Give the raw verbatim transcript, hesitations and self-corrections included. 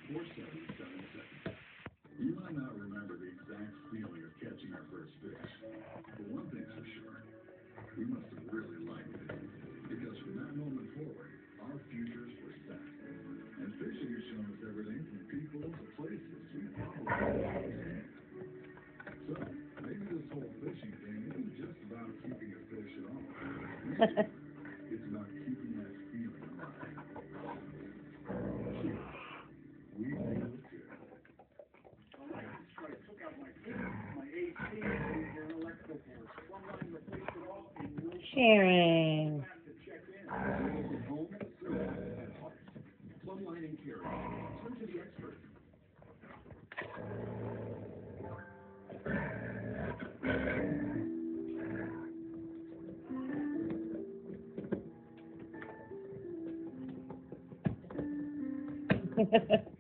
four seven seven seven. You might not remember the exact feeling of catching our first fish, but one thing's for sure, we must have really liked it, because from that moment forward, our futures were set. And fishing has shown us everything from people to places we probably don't understand. So, maybe this whole fishing thing isn't just about keeping a fish at all. Maybe it's about keeping that feeling alive. Cheers. We feel good. I took out my my A C and electrical boards. Plumline replaced it all in no Sharon. time to check in. Home, at heart. Plumline and Carrier. Turn to the expert. Ha ha ha.